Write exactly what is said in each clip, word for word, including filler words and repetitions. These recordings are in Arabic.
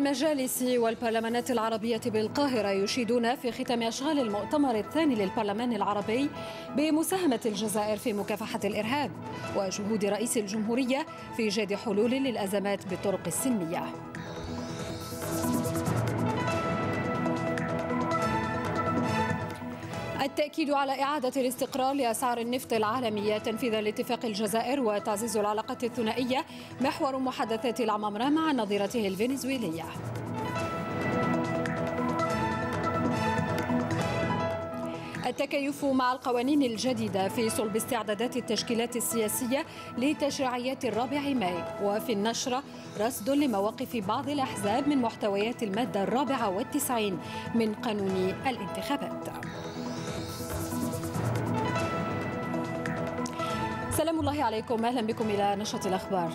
المجالس والبرلمانات العربية بالقاهرة يشيدون في ختام أشغال المؤتمر الثاني للبرلمان العربي بمساهمة الجزائر في مكافحة الإرهاب وجهود رئيس الجمهورية في إيجاد حلول للأزمات بالطرق السلمية. التأكيد على إعادة الاستقرار لأسعار النفط العالمية تنفيذا لاتفاق الجزائر وتعزيز العلاقات الثنائية محور محادثات العمامرة مع نظيرته الفنزويلية. التكيف مع القوانين الجديدة في صلب استعدادات التشكيلات السياسية لتشريعيات الرابع ماي، وفي النشرة رصد لمواقف بعض الأحزاب من محتويات المادة الرابعة والتسعين من قانون الانتخابات. سلام الله عليكم، أهلا بكم إلى نشرة الأخبار.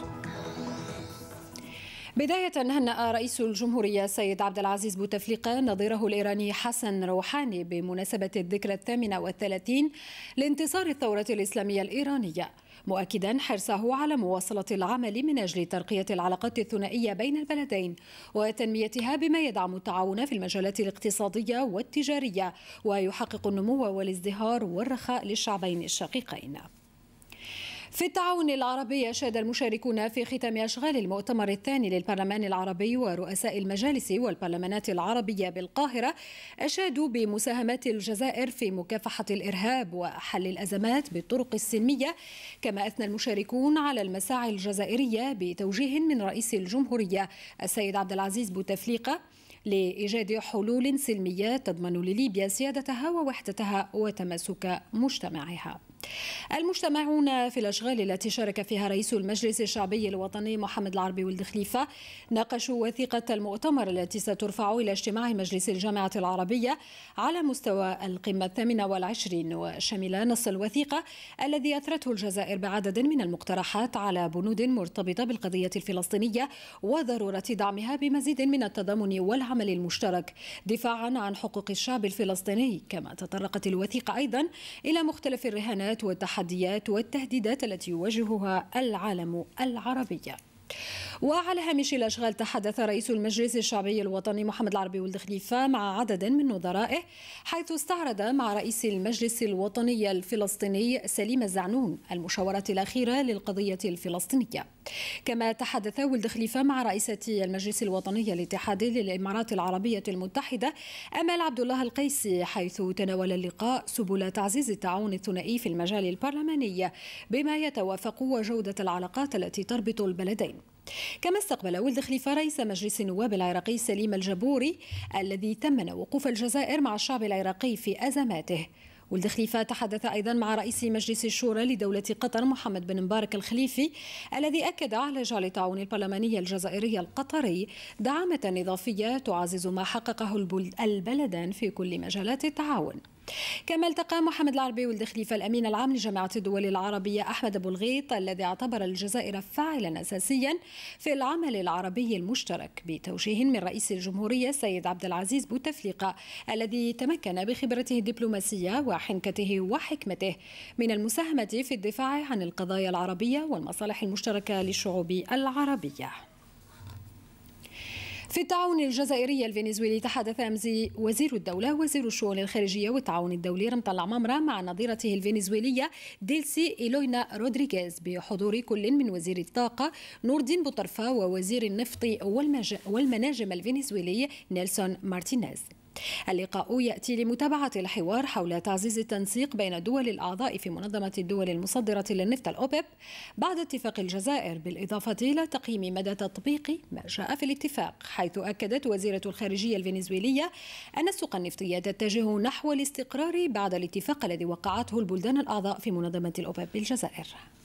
بداية هنأ رئيس الجمهورية السيد عبد العزيز بوتفليقة نظيره الإيراني حسن روحاني بمناسبة الذكرى الثامنة والثلاثين لانتصار الثورة الإسلامية الإيرانية، مؤكدا حرصه على مواصلة العمل من أجل ترقية العلاقات الثنائية بين البلدين وتنميتها بما يدعم التعاون في المجالات الاقتصادية والتجارية ويحقق النمو والازدهار والرخاء للشعبين الشقيقين. في التعاون العربي أشاد المشاركون في ختام أشغال المؤتمر الثاني للبرلمان العربي ورؤساء المجالس والبرلمانات العربية بالقاهرة أشادوا بمساهمات الجزائر في مكافحة الإرهاب وحل الأزمات بالطرق السلمية، كما أثنى المشاركون على المساعي الجزائرية بتوجيه من رئيس الجمهورية السيد عبد العزيز بوتفليقة لإيجاد حلول سلمية تضمن لليبيا سيادتها ووحدتها وتماسك مجتمعها. المجتمعون في الأشغال التي شارك فيها رئيس المجلس الشعبي الوطني محمد العربي ولد خليفة ناقشوا وثيقة المؤتمر التي سترفع إلى اجتماع مجلس الجامعة العربية على مستوى القمة الثامنة والعشرين، وشمل نص الوثيقة الذي أثرته الجزائر بعدد من المقترحات على بنود مرتبطة بالقضية الفلسطينية وضرورة دعمها بمزيد من التضامن والعمل المشترك دفاعا عن حقوق الشعب الفلسطيني. كما تطرقت الوثيقة أيضا إلى مختلف الرهانات والتحديات والتهديدات التي يواجهها العالم العربي. وعلى هامش الأشغال تحدث رئيس المجلس الشعبي الوطني محمد العربي ولد خليفة مع عدد من نظرائه، حيث استعرض مع رئيس المجلس الوطني الفلسطيني سليم الزعنون المشاورات الأخيرة للقضية الفلسطينية. كما تحدث ولد خليفة مع رئيسة المجلس الوطني الاتحادي للإمارات العربية المتحدة أمال عبد الله القيسي، حيث تناول اللقاء سبل تعزيز التعاون الثنائي في المجال البرلماني بما يتوافق وجودة العلاقات التي تربط البلدين. كما استقبل ولد خليفة رئيس مجلس النواب العراقي سليم الجبوري الذي ثمن وقوف الجزائر مع الشعب العراقي في أزماته. ولد خليفة تحدث أيضا مع رئيس مجلس الشورى لدولة قطر محمد بن مبارك الخليفي الذي أكد على جعل التعاون البرلماني الجزائري القطري دعامة إضافية تعزز ما حققه البلدان في كل مجالات التعاون. كما التقى محمد العربي ولد خليفة الأمين العام لجامعة الدول العربية أحمد أبو الغيط الذي اعتبر الجزائر فاعلا أساسيا في العمل العربي المشترك بتوجيه من رئيس الجمهورية السيد عبد العزيز بوتفليقة الذي تمكن بخبرته الدبلوماسية وحنكته وحكمته من المساهمة في الدفاع عن القضايا العربية والمصالح المشتركة للشعوب العربية. في التعاون الجزائري الفنزويلي تحدث أمس وزير الدولة وزير الشؤون الخارجية والتعاون الدولي رمضان العمامرة مع نظيرته الفنزويلية ديلسي إيلوينا رودريغيز بحضور كل من وزير الطاقة نور الدين بوطرفة ووزير النفط والمناجم الفنزويلي نيلسون مارتينيز. اللقاء يأتي لمتابعة الحوار حول تعزيز التنسيق بين الدول الأعضاء في منظمة الدول المصدرة للنفط الأوبب بعد اتفاق الجزائر، بالإضافة إلى تقييم مدى تطبيق ما جاء في الاتفاق، حيث أكدت وزيرة الخارجية الفنزويلية أن السوق النفطية تتجه نحو الاستقرار بعد الاتفاق الذي وقعته البلدان الأعضاء في منظمة الأوبب بالجزائر.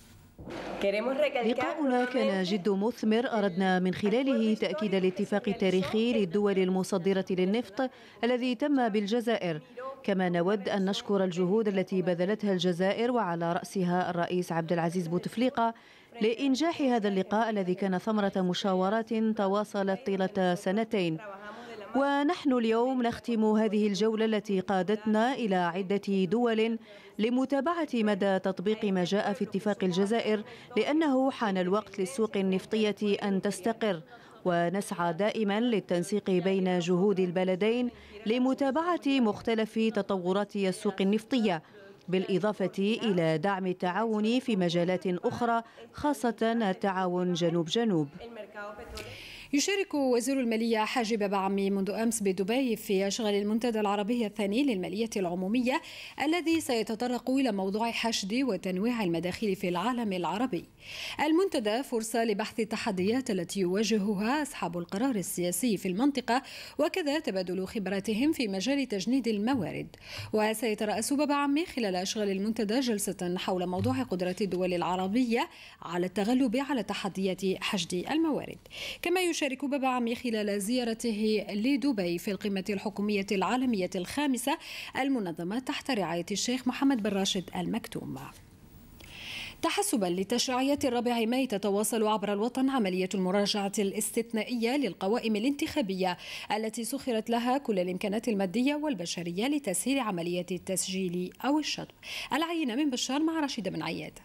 لقاؤنا كان جد مثمر، أردنا من خلاله تأكيد الاتفاق التاريخي للدول المصدرة للنفط الذي تم بالجزائر. كما نود أن نشكر الجهود التي بذلتها الجزائر وعلى رأسها الرئيس عبد العزيز بوتفليقة لإنجاح هذا اللقاء الذي كان ثمرة مشاورات تواصلت طيلة سنتين. ونحن اليوم نختم هذه الجولة التي قادتنا إلى عدة دول لمتابعة مدى تطبيق ما جاء في اتفاق الجزائر، لأنه حان الوقت للسوق النفطية أن تستقر. ونسعى دائما للتنسيق بين جهود البلدين لمتابعة مختلف تطورات السوق النفطية، بالإضافة إلى دعم التعاون في مجالات أخرى خاصة التعاون جنوب-جنوب. يشارك وزير المالية حاجب بابا عمي منذ أمس بدبي في أشغال المنتدى العربي الثاني للمالية العمومية الذي سيتطرق إلى موضوع حشد وتنويع المداخيل في العالم العربي. المنتدى فرصة لبحث التحديات التي يواجهها أصحاب القرار السياسي في المنطقة وكذا تبادل خبراتهم في مجال تجنيد الموارد. وسيترأس بابا عمي خلال أشغال المنتدى جلسة حول موضوع قدرة الدول العربية على التغلب على تحديات حشد الموارد. كما يشارك بابا عمي خلال زيارته لدبي في القمة الحكومية العالمية الخامسة المنظمة تحت رعاية الشيخ محمد بن راشد آل مكتوم. تحسبا لتشريعيات الرابع ماي تتواصل عبر الوطن عملية المراجعة الاستثنائية للقوائم الانتخابية التي سخرت لها كل الإمكانات المادية والبشرية لتسهيل عملية التسجيل أو الشطب. العينة من بشار مع رشيدة بن عياد.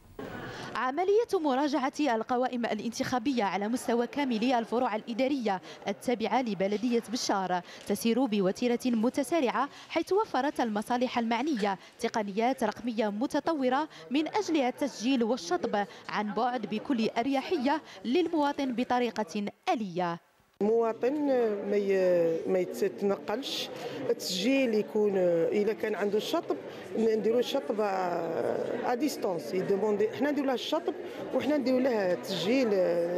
عملية مراجعة القوائم الانتخابية على مستوى كامل الفروع الإدارية التابعة لبلدية بشار تسير بوتيرة متسارعة، حيث وفرت المصالح المعنية تقنيات رقمية متطورة من أجل التسجيل والشطب عن بعد بكل أريحية للمواطن بطريقة آلية. المواطن ما ما يتنقلش، التسجيل يكون اذا كان عنده الشطب نديروا الشطب ا ديستونس، يدوموندي حنا نديروا له الشطب وحنا نديروا له التسجيل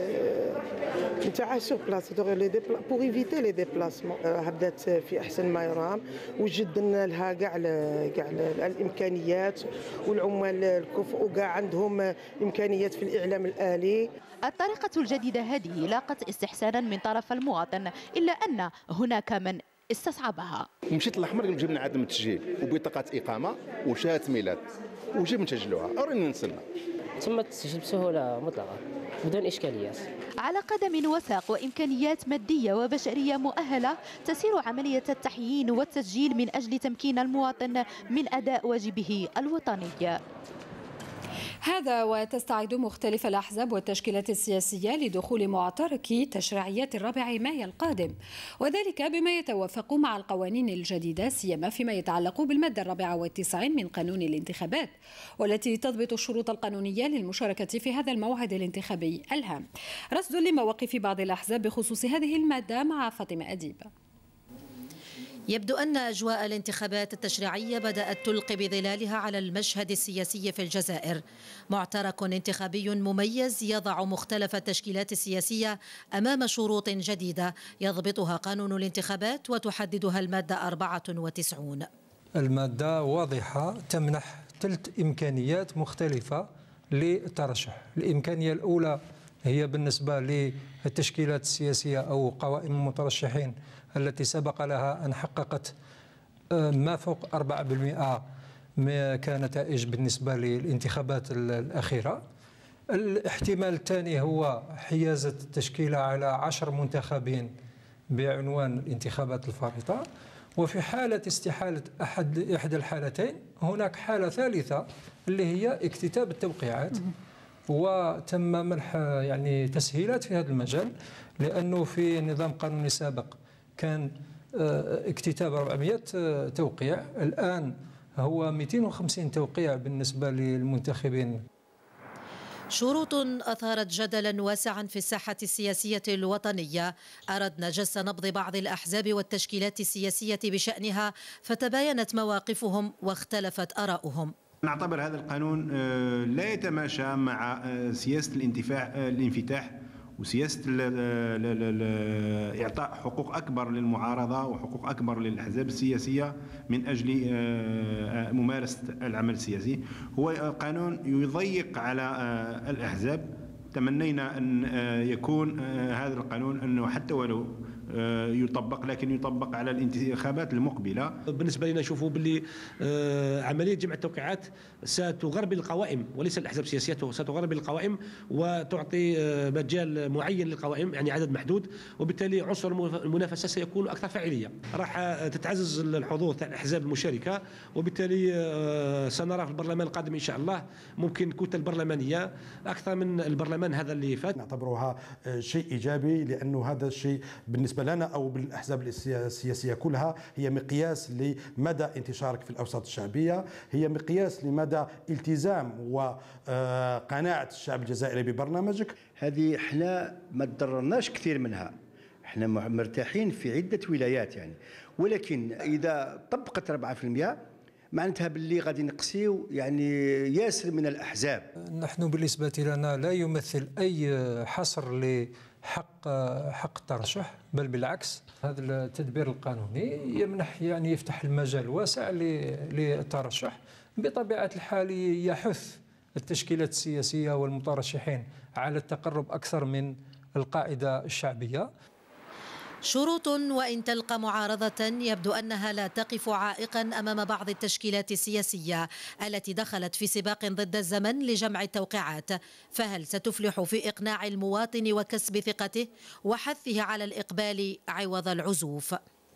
نتاع سور بلاص بور ايفيتي لي ديبلاسمون. بدات في احسن ما يرام وجدنا لها كاع كاع الامكانيات، والعمال الكفء وكاع عندهم امكانيات في الاعلام الالي. الطريقة الجديدة هذه لاقت استحسانا من طرف المواطن، إلا أن هناك من استصعبها. مشيت للأحمر جبنا عدم التسجيل وبطاقة إقامة وشهادة ميلاد وجيب نسجلوها، أريني نسلنا. ثم تسجل بسهولة مطلقة بدون إشكاليات. على قدم وساق وإمكانيات مادية وبشرية مؤهلة تسير عملية التحيين والتسجيل من أجل تمكين المواطن من أداء واجبه الوطني. هذا وتستعد مختلف الأحزاب والتشكيلات السياسية لدخول معترك تشريعيات الرابع ماي القادم، وذلك بما يتوافق مع القوانين الجديدة، سيما فيما يتعلق بالمادة الرابعة والتسعين من قانون الانتخابات، والتي تضبط الشروط القانونية للمشاركة في هذا الموعد الانتخابي الهام. رصد لمواقف بعض الأحزاب بخصوص هذه المادة مع فاطمة أديب. يبدو أن أجواء الانتخابات التشريعية بدأت تلقي بظلالها على المشهد السياسي في الجزائر. معترك انتخابي مميز يضع مختلف التشكيلات السياسية أمام شروط جديدة يضبطها قانون الانتخابات وتحددها المادة أربعة وتسعين. المادة واضحة تمنح ثلاث إمكانيات مختلفة للترشح. الإمكانية الأولى هي بالنسبة للتشكيلات السياسية أو قوائم المترشحين التي سبق لها أن حققت ما فوق أربعة بالمئة كنتائج بالنسبة للانتخابات الأخيرة. الاحتمال الثاني هو حيازة التشكيلة على عشر منتخبين بعنوان الانتخابات الفارطة. وفي حالة استحالة أحد إحدى الحالتين هناك حالة ثالثة اللي هي اكتتاب التوقيعات، وتم منح يعني تسهيلات في هذا المجال، لأنه في نظام قانوني سابق كان اكتتاب أربعمئة توقيع، الآن هو مئتين وخمسين توقيع بالنسبة للمنتخبين. شروط أثارت جدلا واسعا في الساحة السياسية الوطنية. أردنا جس نبض بعض الأحزاب والتشكيلات السياسية بشأنها، فتباينت مواقفهم واختلفت آراؤهم. نعتبر هذا القانون لا يتماشى مع سياسة الانفتاح وسياسة إعطاء حقوق أكبر للمعارضة وحقوق أكبر للأحزاب السياسية من أجل ممارسة العمل السياسي. هو قانون يضيق على الأحزاب. تمنينا أن يكون هذا القانون أنه حتى ولو يطبق، لكن يطبق على الانتخابات المقبلة. بالنسبة لنا نشوفوا باللي عملية جمع التوقيعات ستغربل القوائم وليس الأحزاب السياسية، ستغربل القوائم وتعطي مجال معين للقوائم، يعني عدد محدود، وبالتالي عنصر المنافسة سيكون أكثر فاعلية. راح تتعزز الحضور تاع الأحزاب المشاركة، وبالتالي سنرى في البرلمان القادم إن شاء الله ممكن كتل برلمانية أكثر من البرلمان هذا اللي فات. نعتبرها شيء إيجابي، لأنه هذا الشيء بالنسبة لنا أو بالأحزاب السياسية كلها هي مقياس لمدى انتشارك في الأوساط الشعبية، هي مقياس لمدى التزام وقناعة الشعب الجزائري ببرنامجك. هذه احنا ما تضررناش كثير منها، احنا مرتاحين في عدة ولايات يعني، ولكن إذا طبقت أربعة بالمئة معناتها باللي غادي نقصيو يعني ياسر من الأحزاب. نحن بالنسبة لنا لا يمثل أي حصر لحق حق الترشح، بل بالعكس هذا التدبير القانوني يمنح يعني يفتح المجال واسع للترشح. بطبيعة الحال يحث التشكيلات السياسية والمترشحين على التقرب أكثر من القاعدة الشعبية. شروط وإن تلقى معارضة يبدو أنها لا تقف عائقا أمام بعض التشكيلات السياسية التي دخلت في سباق ضد الزمن لجمع التوقيعات، فهل ستفلح في إقناع المواطن وكسب ثقته وحثه على الإقبال عوض العزوف؟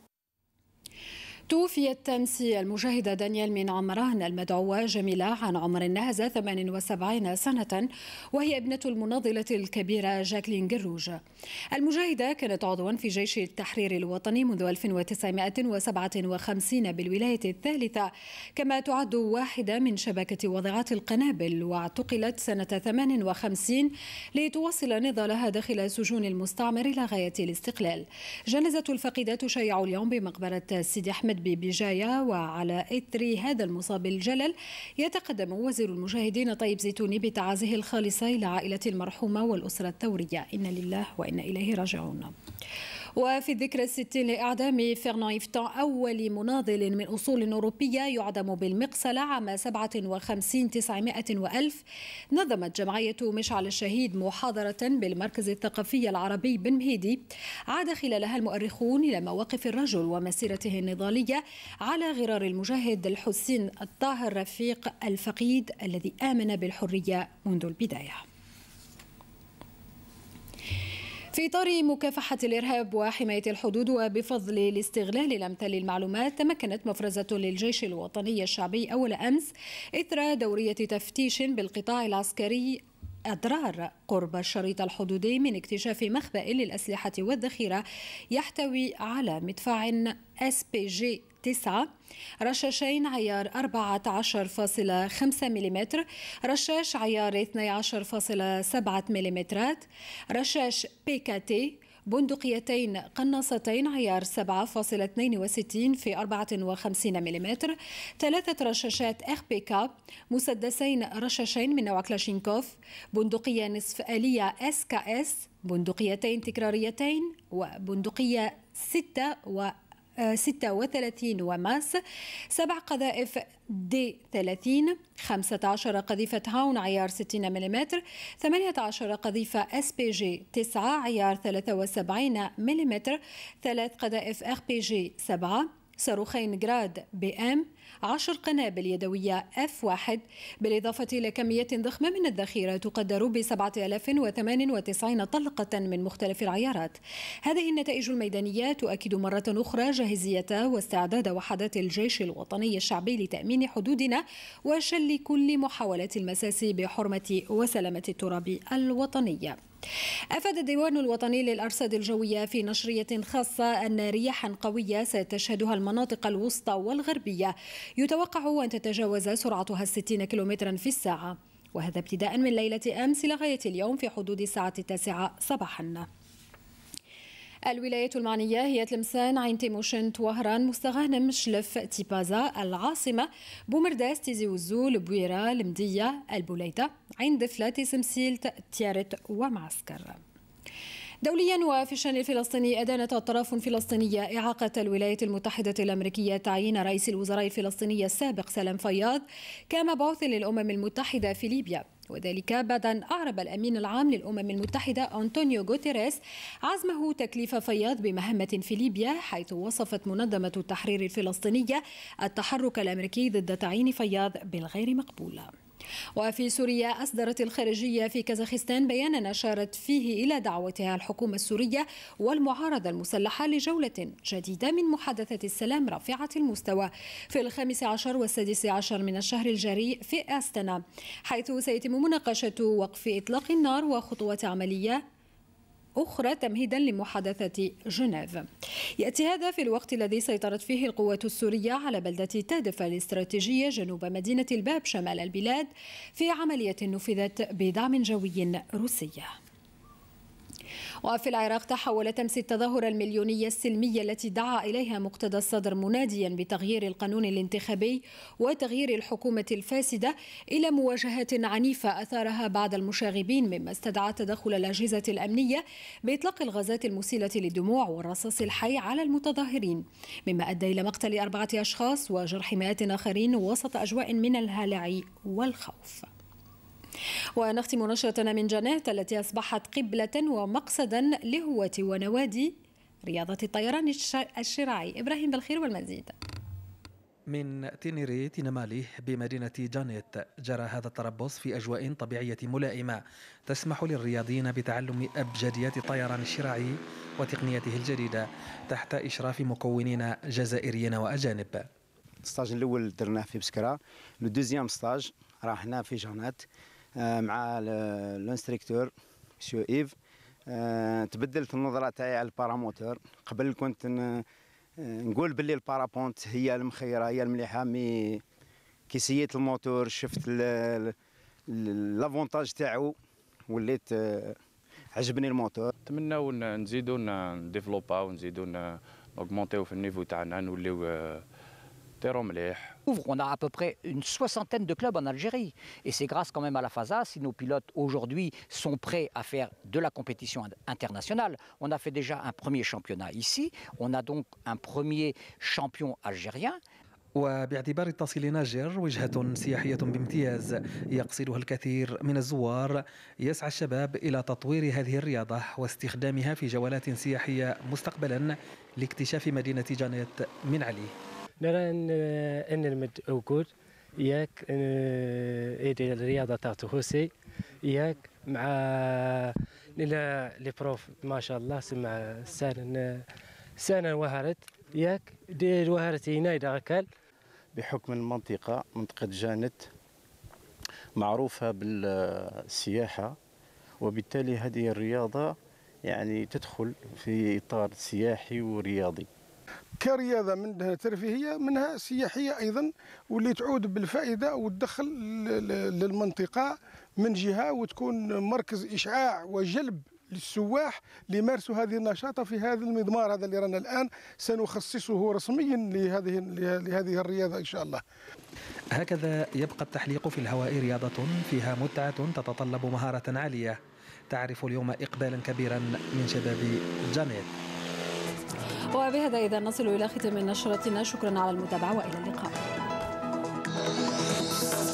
توفيت أمس المجاهدة دانيال من عمران المدعوة جميلة عن عمر ناهز ثمانية وسبعين سنة، وهي ابنة المناضلة الكبيرة جاكلين جروج. المجاهدة كانت عضوا في جيش التحرير الوطني منذ ألف وتسعمائة وسبعة وخمسين بالولاية الثالثة، كما تعد واحدة من شبكة وضعات القنابل، واعتقلت سنة ثمانية وخمسين لتواصل نضالها داخل سجون المستعمر إلى غاية الاستقلال. جنازة الفقيدة تشيع اليوم بمقبرة سيدي أحمد ببجاية، وعلى إثر هذا المصاب الجلل يتقدم وزير المجاهدين طيب زيتوني بتعازيه الخالصة إلى عائلة المرحومة والأسرة الثورية. إنا لله وإنا إليه راجعون. وفي الذكرى الستين لإعدام فرنان يفتان أول مناضل من أصول أوروبية يعدم بالمقصلة عام سبعة وخمسين تسعمائة وألف، نظمت جمعية مشعل الشهيد محاضرة بالمركز الثقافي العربي بن مهيدي عاد خلالها المؤرخون إلى مواقف الرجل ومسيرته النضالية على غرار المجاهد الحسين الطاهر رفيق الفقيد الذي آمن بالحرية منذ البداية. في إطار مكافحة الإرهاب وحماية الحدود وبفضل الاستغلال الأمثل للمعلومات، تمكنت مفرزة للجيش الوطني الشعبي أول أمس إثر دورية تفتيش بالقطاع العسكري أضرار قرب الشريط الحدودي من اكتشاف مخبأ للأسلحة والذخيرة يحتوي على مدفع إس بي جي تسعة، رشاشين عيار أربعة عشر فاصلة خمسة ملم، رشاش عيار اثني عشر فاصلة سبعة ملم، رشاش بي كي تي، بندقيتين قناصتين عيار سبعة فاصلة اثنين وستين في أربعة وخمسين ملم، ثلاثة رشاشات إخ بي كي، مسدسين رشاشين من نوع كلاشينكوف، بندقية نصف آلية إس كي إس، بندقيتين تكراريتين، وبندقية ستة و ستة وثلاثين وماس، سبع قذائف دي ثلاثين، خمسة عشر قذيفة هاون عيار ستين ملم، ثمانية عشر قذيفة إس بي جي تسعة عيار ثلاثة وسبعين ملم، ثلاث قذائف إخ بي جي سبعة، صاروخين جراد بي إم، عشر قنابل يدوية إف واحد، بالإضافة إلى كمية ضخمة من الذخيرة تقدر ب سبعة آلاف وثمانية وتسعين طلقة من مختلف العيارات. هذه النتائج الميدانية تؤكد مرة أخرى جاهزية واستعداد وحدات الجيش الوطني الشعبي لتأمين حدودنا وشل كل محاولات المساس بحرمة وسلامة التراب الوطني. أفاد الديوان الوطني للأرصاد الجوية في نشرية خاصة أن رياحا قوية ستشهدها المناطق الوسطى والغربية يتوقع أن تتجاوز سرعتها الستين كيلومترا في الساعة، وهذا ابتداء من ليلة أمس لغاية اليوم في حدود الساعة التاسعة صباحا. الولايات المعنية هي تلمسان، عين تيموشن، توهران، مستغانم، شلف، تيبازا، العاصمة، بومرداس، تيزي وزو، البويرة، المدية، البوليدة، عين دفلة، تيسمسيلت، تيارت ومعسكر. دوليا وفي الشأن الفلسطيني، أدانت الأطراف الفلسطينية إعاقة الولايات المتحدة الأمريكية تعيين رئيس الوزراء الفلسطيني السابق سلام فياض كمبعوث للأمم المتحدة في ليبيا. وذلك بعد أن أعرب الأمين العام للأمم المتحدة أنطونيو غوتيريس عزمه تكليف فياض بمهمة في ليبيا، حيث وصفت منظمة التحرير الفلسطينية التحرك الأمريكي ضد تعيين فياض بالغير مقبول. وفي سوريا أصدرت الخارجية في كازاخستان بيانا أشارت فيه إلى دعوتها الحكومة السورية والمعارضة المسلحة لجولة جديدة من محادثة السلام رافعة المستوى في الخامس عشر والسادس عشر من الشهر الجاري في أستنا، حيث سيتم مناقشة وقف إطلاق النار وخطوات عملية أخرى تمهيدا لمحادثة جنيف. يأتي هذا في الوقت الذي سيطرت فيه القوات السورية على بلدة تادف الاستراتيجية جنوب مدينة الباب شمال البلاد في عملية نفذت بدعم جوي روسي. وفي العراق تحولت أمس التظاهرة المليونية السلمية التي دعا إليها مقتدى الصدر مناديا بتغيير القانون الانتخابي وتغيير الحكومة الفاسدة إلى مواجهات عنيفة أثارها بعض المشاغبين، مما استدعى تدخل الأجهزة الأمنية بإطلاق الغازات المسيلة للدموع والرصاص الحي على المتظاهرين، مما أدى إلى مقتل أربعة أشخاص وجرح مئات آخرين وسط أجواء من الهلع والخوف. ونختم نشرتنا من جنات التي أصبحت قبلة ومقصدا لهواة ونوادي رياضة الطيران الشراعي. إبراهيم بالخير والمزيد. من تينيري تينمالي بمدينة جانيت جرى هذا التربص في أجواء طبيعية ملائمة تسمح للرياضيين بتعلم أبجديات الطيران الشراعي وتقنيته الجديدة تحت إشراف مكونين جزائريين وأجانب. الستاج الأول درناه في بسكرة، لو دوزيام ستاج راه هنا في جانيت مع الانستركتور مسيو إيف. تبدلت النظرة تاعي على الباراموتور. قبل كنت نقول باللي البارابونت هي المخيرة هي المليحة، مي كي سيت الموتور شفت لافونتاج تاعو وليت عجبني الموتور. نتمناو نزيدو نديفلوباو ونزيدو نوغمونتيو في النيفو تاعنا نوليو طيرو مليح. On a à peu près une soixantaine de clubs en Algérie. Et c'est grâce quand même à la FASA si nos pilotes aujourd'hui sont prêts à faire de la compétition internationale. On a fait déjà un premier championnat ici. On a donc un premier champion algérien. وباعتبار التصل ناجر وجهة سياحية بامتياز يقصدها الكثير من الزوار، يسعى الشباب إلى تطوير هذه الرياضة واستخدامها في جولات سياحية مستقبلا لاكتشاف مدينة جانيت من علي. نرى ان ان المد وجود ياك ايدي الرياضه تاعته هوسي ياك مع لي بروف ما شاء الله سمع سنه سنه وهرت ياك دي وهرتينا داكل. بحكم المنطقه منطقه جانت معروفه بالسياحه، وبالتالي هذه الرياضه يعني تدخل في اطار سياحي ورياضي. كرياضة منها ترفيهية منها سياحية أيضا، واللي تعود بالفائدة وتدخل للمنطقة من جهة وتكون مركز إشعاع وجلب للسواح ليمارسوا هذه النشاطة في هذا المضمار هذا اللي رانا الآن سنخصصه رسميا لهذه لهذه الرياضة إن شاء الله. هكذا يبقى التحليق في الهواء رياضة فيها متعة تتطلب مهارة عالية تعرف اليوم إقبالا كبيرا من شباب جانيت. وبهذا إذا نصل إلى ختام نشرتنا. شكرا على المتابعة وإلى اللقاء.